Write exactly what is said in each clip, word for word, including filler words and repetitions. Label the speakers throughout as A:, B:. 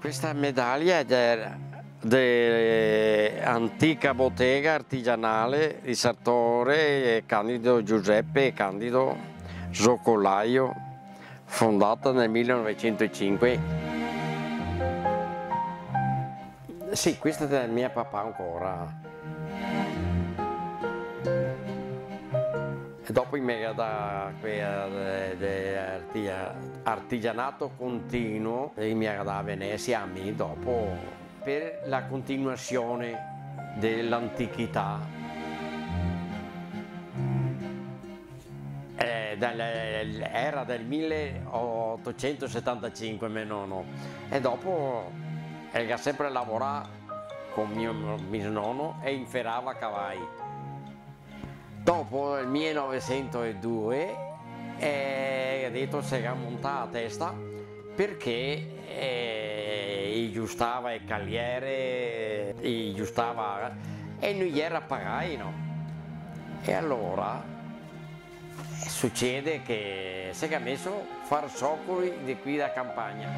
A: Questa medaglia è dell'antica bottega artigianale di Sartore Candido Giuseppe Candido Zoccolaio, fondata nel millenovecentocinque. Sì, questa è del mio papà ancora. E dopo mi ha dato artigianato continuo e mi ha dato a Venezia a me dopo per la continuazione dell'antichità. Era del milleottocentosettantacinque mio nonno e dopo ha sempre lavorato con mio, mio nonno e inferrava cavalli. Dopo nel millenovecentodue eh, ha detto si è montata a testa perché eh, giustava il cagliere, giustava e non gli era pagati, no? E allora succede che si è messo a fare zoccoli di qui da campagna.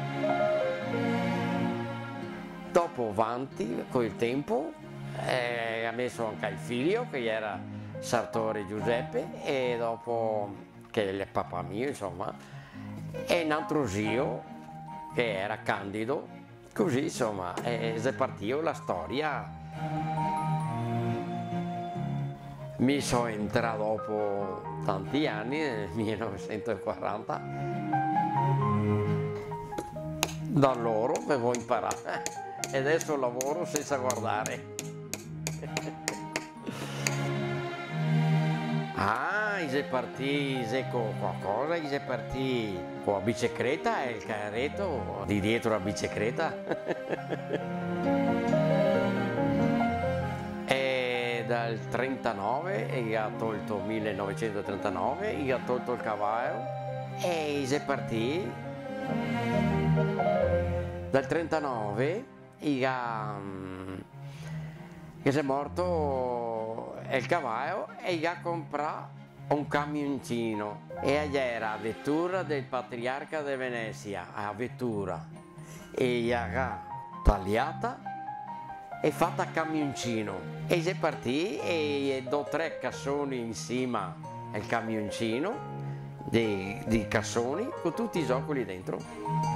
A: Dopo avanti con il tempo eh, ha messo anche il figlio che era Sartore Giuseppe e dopo che è il papà mio insomma e un altro zio che era Candido, così insomma è partita la storia. Mi sono entrato dopo tanti anni nel millenovecentoquaranta da loro avevo imparato e adesso lavoro senza guardare. Ah, è partito con qualcosa, è partito con la bicicletta e il carretto di dietro la bicicletta. E dal trentanove, e ha tolto millenovecentotrentanove, e ha tolto il cavallo e è partito. Dal trentanove e ha, è morto il cavallo e gli ha comprato un camioncino e era la vettura del patriarca di Venezia, a vettura, e gli ha tagliata e fatta camioncino e si è partito e do tre cassoni insieme al camioncino di, di cassoni con tutti i zoccoli dentro.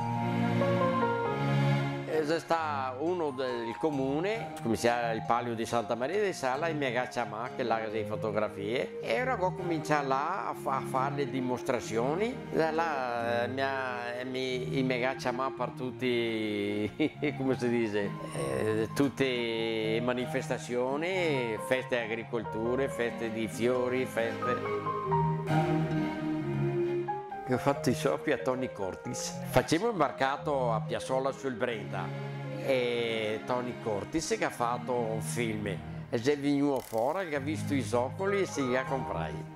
A: Sta uno del comune, come si chiama il palio di Santa Maria di Sala, e mi agacciava che là delle fotografie e ora ho cominciato là a, fa, a fare le dimostrazioni. Da là mi, mi, mi agacciava per tutti, come si dice, eh, tutte le manifestazioni, feste di agricoltura, feste di fiori, feste. Ho fatto i soppi a Tony Curtis. Facevo il mercato a Piazzola sul Brenta e Tony Curtis che ha fatto un film e è venuto fuori che ha visto i zoccoli e si li ha comprati.